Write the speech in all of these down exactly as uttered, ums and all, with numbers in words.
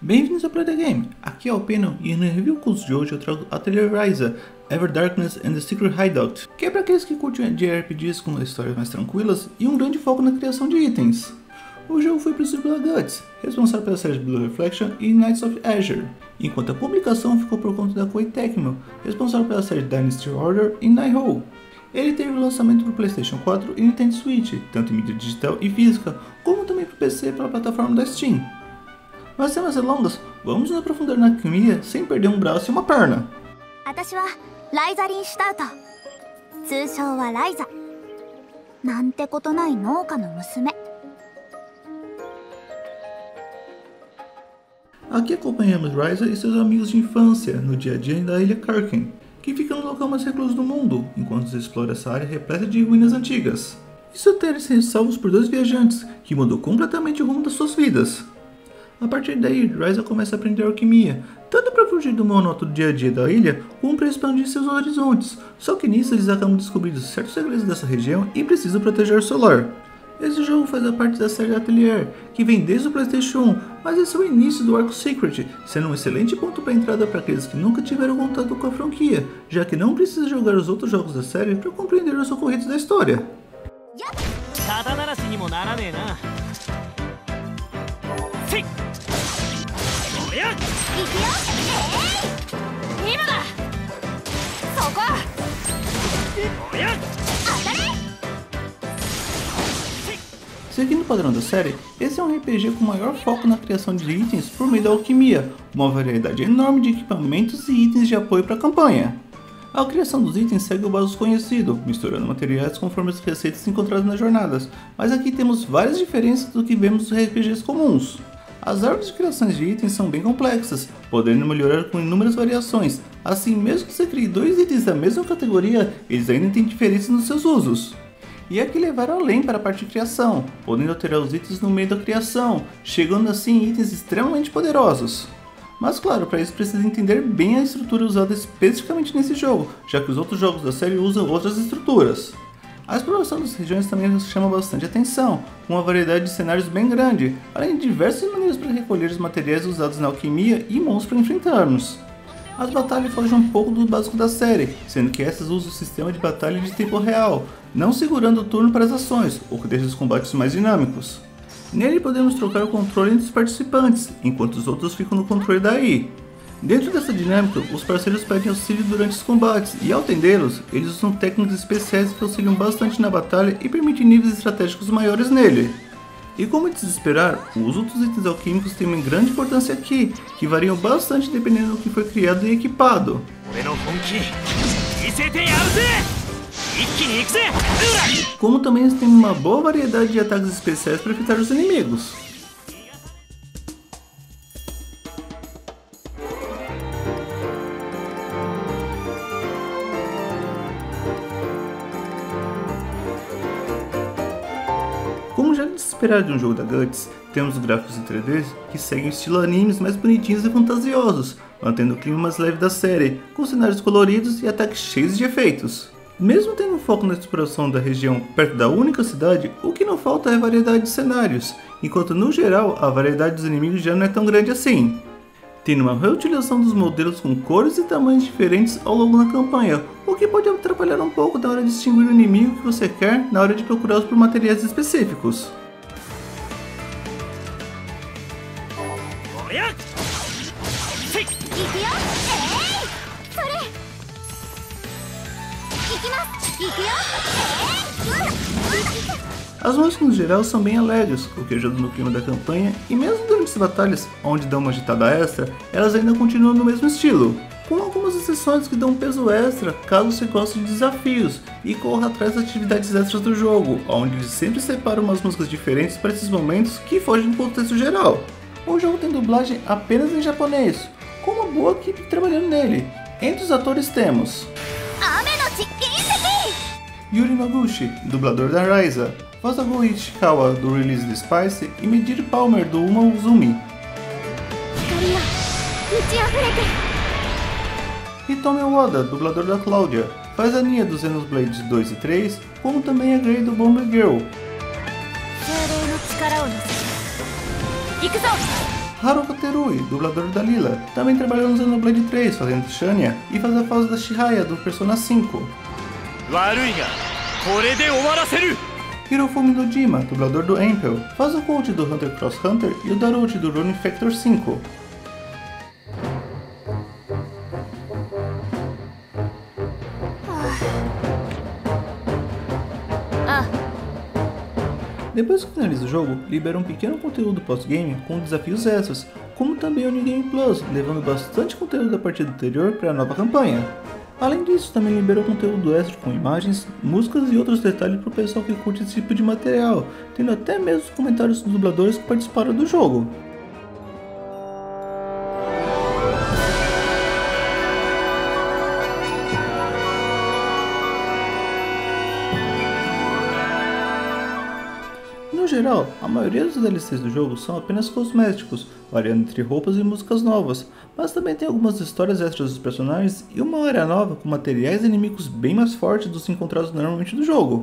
Bem-vindos ao Play The Game, aqui é o Peno e no review curso de hoje eu trago Atelier Ryza, Ever Darkness and the Secret Hideout, que é para aqueles que curtem J R P Gs com histórias mais tranquilas e um grande foco na criação de itens. O jogo foi produzido pela Guts, responsável pela série Blue Reflection e Knights of Azure, enquanto a publicação ficou por conta da Koei Tecmo, responsável pela série Dynasty Warrior e Nighthawk. Ele teve o lançamento para o PlayStation quatro e Nintendo Switch, tanto em mídia digital e física, como também para o P C pela plataforma da Steam. Mas sem mais delongas, vamos nos aprofundar na alquimia sem perder um braço e uma perna. Aqui acompanhamos Ryza e seus amigos de infância no dia a dia da ilha Karken, que fica no local mais recluso do mundo, enquanto se explora essa área repleta de ruínas antigas. Isso até eles serem salvos por dois viajantes, que mudou completamente o rumo das suas vidas. A partir daí, Ryza começa a aprender alquimia, tanto para fugir do monótono dia a dia da ilha, como para expandir seus horizontes, só que nisso eles acabam descobrindo certos segredos dessa região e precisam proteger o seu lar. Esse jogo faz parte da série Atelier, que vem desde o PlayStation um, mas esse é o início do arco Secret, sendo um excelente ponto para entrada para aqueles que nunca tiveram contato com a franquia, já que não precisa jogar os outros jogos da série para compreender os ocorridos da história. Seguindo o padrão da série, esse é um R P G com maior foco na criação de itens por meio da alquimia, uma variedade enorme de equipamentos e itens de apoio para a campanha. A criação dos itens segue o básico conhecido, misturando materiais conforme as receitas encontradas nas jornadas, mas aqui temos várias diferenças do que vemos nos R P Gs comuns. As árvores de criações de itens são bem complexas, podendo melhorar com inúmeras variações, assim mesmo que você crie dois itens da mesma categoria, eles ainda têm diferenças nos seus usos. E aqui levaram além para a parte de criação, podendo alterar os itens no meio da criação, chegando assim em itens extremamente poderosos. Mas claro, para isso precisa entender bem a estrutura usada especificamente nesse jogo, já que os outros jogos da série usam outras estruturas. A exploração das regiões também chama bastante atenção, com uma variedade de cenários bem grande, além de diversas maneiras para recolher os materiais usados na alquimia e monstros para enfrentarmos. As batalhas fogem um pouco do básico da série, sendo que essas usam o sistema de batalha de tempo real, não segurando o turno para as ações, o que deixa os combates mais dinâmicos. Nele podemos trocar o controle entre os participantes, enquanto os outros ficam no controle da I I. Dentro dessa dinâmica, os parceiros pedem auxílio durante os combates, e ao atendê-los, eles usam técnicas especiais que auxiliam bastante na batalha e permitem níveis estratégicos maiores nele. E como de se esperar, os outros itens alquímicos têm uma grande importância aqui, que variam bastante dependendo do que foi criado e equipado. Como também eles têm uma boa variedade de ataques especiais para evitar os inimigos. Como já de se esperar de um jogo da Guts, temos os gráficos em três D que seguem o estilo animes mais bonitinhos e fantasiosos, mantendo o clima mais leve da série, com cenários coloridos e ataques cheios de efeitos. Mesmo tendo um foco na exploração da região perto da única cidade, o que não falta é a variedade de cenários, enquanto no geral a variedade dos inimigos já não é tão grande assim. Tendo uma reutilização dos modelos com cores e tamanhos diferentes ao longo da campanha, o que pode atrapalhar um pouco na hora de distinguir o inimigo que você quer na hora de procurá-los por materiais específicos. As músicas no geral são bem alegres, o que ajuda no clima da campanha, e mesmo durante as batalhas, onde dão uma agitada extra, elas ainda continuam no mesmo estilo, com algumas exceções que dão um peso extra caso você goste de desafios e corra atrás das atividades extras do jogo, onde eles sempre separam umas músicas diferentes para esses momentos que fogem do contexto geral. O jogo tem dublagem apenas em japonês, com uma boa equipe trabalhando nele. Entre os atores temos Yuri Noguchi, dublador da Ryza, Masago Ishikawa, do Release the Spice, e Medir Palmer, do Uma Uzumi. Hitomi Wada, dublador da Cláudia, faz a Nia dos Xenoblade dois e três, como também a Grey do Bomber Girl. Haruka Terui, dublador da Lila, também trabalhou no Xenoblade três fazendo Shania e faz a voz da Chihaya do Persona cinco. Hirofumi Nojima, dublador do Ampel, faz o Colt do Hunter x Hunter e o Darude do Running Factor cinco. Depois que finaliza o jogo, libera um pequeno conteúdo pós-game com desafios extras, como também o New Game Plus, levando bastante conteúdo da partida anterior para a nova campanha. Além disso, também liberou conteúdo extra com imagens, músicas e outros detalhes para o pessoal que curte esse tipo de material, tendo até mesmo os comentários dos dubladores que participaram do jogo. No geral, a maioria dos D L Cs do jogo são apenas cosméticos, variando entre roupas e músicas novas, mas também tem algumas histórias extras dos personagens e uma área nova com materiais e inimigos bem mais fortes dos encontrados normalmente do jogo.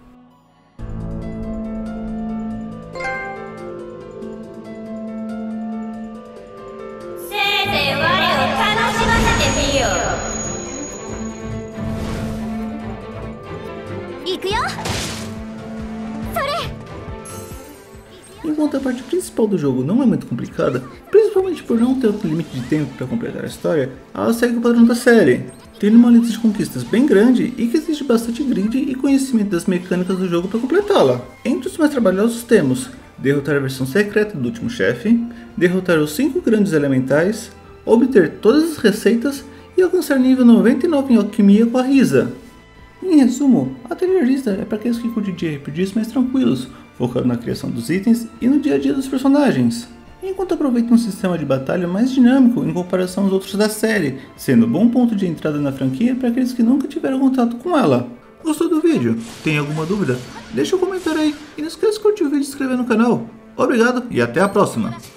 Enquanto a parte principal do jogo não é muito complicada, principalmente por não ter outro limite de tempo para completar a história, ela segue o padrão da série, tendo uma lista de conquistas bem grande e que exige bastante grid e conhecimento das mecânicas do jogo para completá-la. Entre os mais trabalhosos temos derrotar a versão secreta do último chefe, derrotar os cinco grandes elementais, obter todas as receitas e alcançar nível noventa e nove em alquimia com a Risa. Em resumo, a trilha lista é para aqueles que curtem de R P Gs mais tranquilos, focado na criação dos itens e no dia a dia dos personagens, enquanto aproveita um sistema de batalha mais dinâmico em comparação aos outros da série, sendo um bom ponto de entrada na franquia para aqueles que nunca tiveram contato com ela. Gostou do vídeo? Tem alguma dúvida? Deixa um comentário aí e não esqueça de curtir o vídeo e se inscrever no canal. Obrigado e até a próxima!